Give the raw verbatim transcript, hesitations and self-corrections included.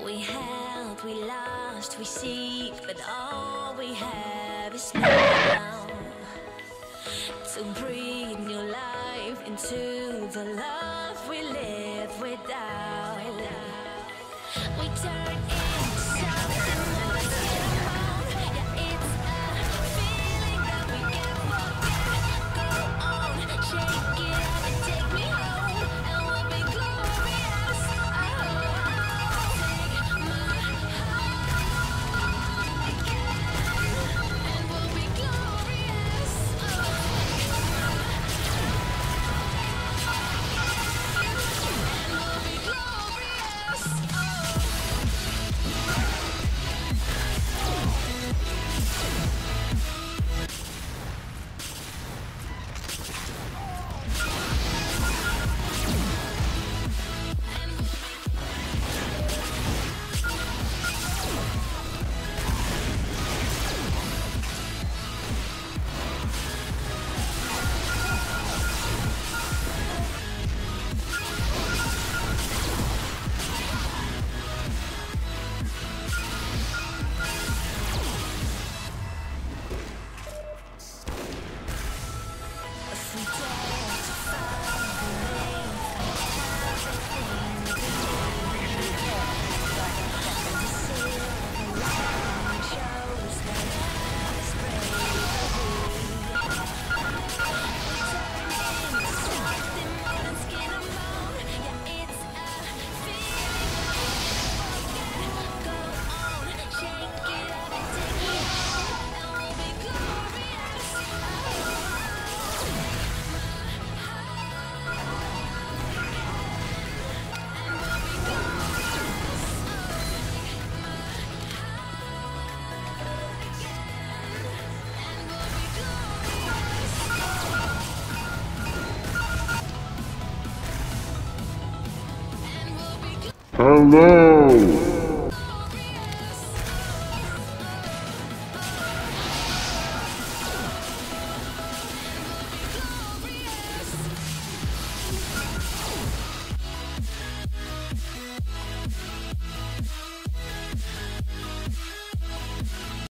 We held, we lost, we seek, but all we have is now. To breathe new life into the love we live without. We turn into something more than our own. Yeah, it's a feeling that we can't forget. Go on, shake it up and take me home, and we'll be glorious. Oh, take my heart again, and we'll be glorious. Hello!